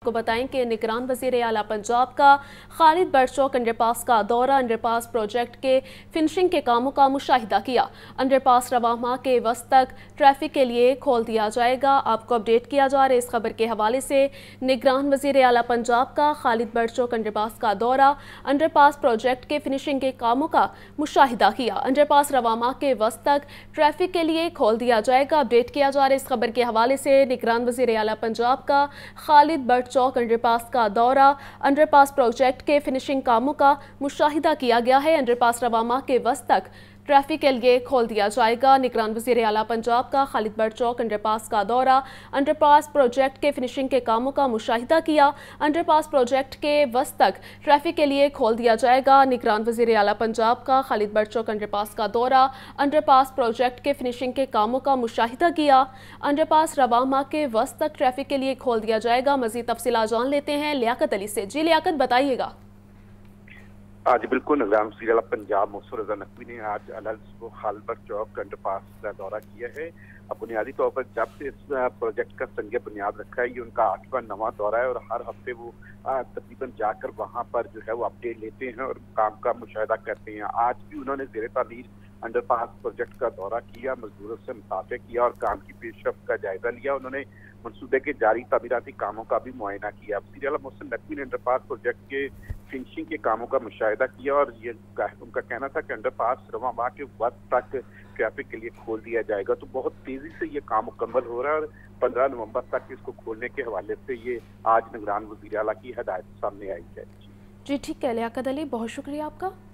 आपको बताएं कि निगरान वज़ीर आला पंजाब का खालिद बट चौक अंडरपास का दौरा, अंडरपास प्रोजेक्ट के फिनिशिंग के कामों का मुशाहिदा किया। अंडरपास रवां माह के वस्त तक ट्रैफिक के लिए खोल दिया जाएगा। आपको अपडेट किया जा रहा है इस खबर के हवाले से। निगरान वज़ीर आला पंजाब का खालिद बट चौक अंडरपास का दौरा, अंडरपास प्रोजेक्ट के फिनिशिंग के कामों का मुशाहिदा किया। अंडरपास रवां माह के वस्त तक ट्रैफिक के लिए खोल दिया जाएगा। अपडेट किया जा रहा है इस खबर के हवाले से। निगरान वज़ीर आला पंजाब का खालिद बट चौक अंडरपास का दौरा, अंडरपास प्रोजेक्ट के फिनिशिंग कामों का मुशाहिदा किया गया है। अंडरपास रवां माह के वस्त तक ट्रैफिक के लिए खोल दिया जाएगा। निगरान वज़ीर आला पंजाब का खालिद बट चौक अंडरपास का दौरा, अंडरपास प्रोजेक्ट के फिनिशिंग के कामों का मुशाहिदा किया। अंडरपास प्रोजेक्ट के वस्त तक ट्रैफिक के लिए खोल दिया जाएगा। निगरान वज़ीर आला पंजाब का खालिद बट चौक अंडरपास का दौरा, अंडरपास प्रोजेक्ट के फिनिशिंग के कामों का मुशाहिदा किया। अंडरपास रवां माह के वस्त तक ट्रैफिक के लिए खोल दिया जाएगा। मज़ीद तफसीलात जान लेते हैं लियाकत अली से। जी लियाकत, बताइएगा। आज बिल्कुल निगरान वज़ीर आला पंजाब मौसूर रज़ा नकवी ने आज खालिद बट चौक अंडरपास का दौरा किया है। अब बुनियादी तौर पर जब से इस प्रोजेक्ट का संग बुनियाद रखा है, ये उनका 8वां 9वां दौरा है और हर हफ्ते वो तकरीबन जाकर वहाँ पर जो है वो अपडेट लेते हैं और काम का मुशाहिदा करते हैं। आज भी उन्होंने ज़ेरे तामीर अंडरपास प्रोजेक्ट का दौरा किया, मजदूरों से मुसाफे किया और काम की पेशरफ्त का जायजा लिया। उन्होंने मनसूबे के जारी तामीराती कामों का भी मुआयना किया। वज़ीर आला मौसूर नकवी ने अंडरपास प्रोजेक्ट के फिनिशिंग के कामों का मुशाहिदा किया और ये उनका कहना था कि अंडरपास रवां माह के वक्त तक ट्रैफिक के लिए खोल दिया जाएगा। तो बहुत तेजी से ये काम मुकम्मल हो रहा है और 15 नवंबर तक इसको खोलने के हवाले से ये आज निगरान वज़ीर आला की हदायत सामने आई है। जी ठीक है लियाकत अली, बहुत शुक्रिया आपका।